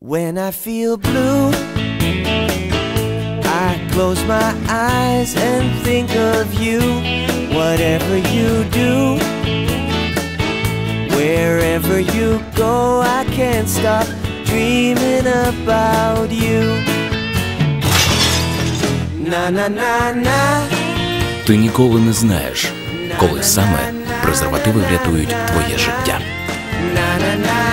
When I feel blue, I close my eyes and think of you. Whatever you do, wherever you go, I can't stop dreaming about you. На-на-на-на. Ти ніколи не знаєш, коли саме презервативи врятують твоє життя. На-на-на.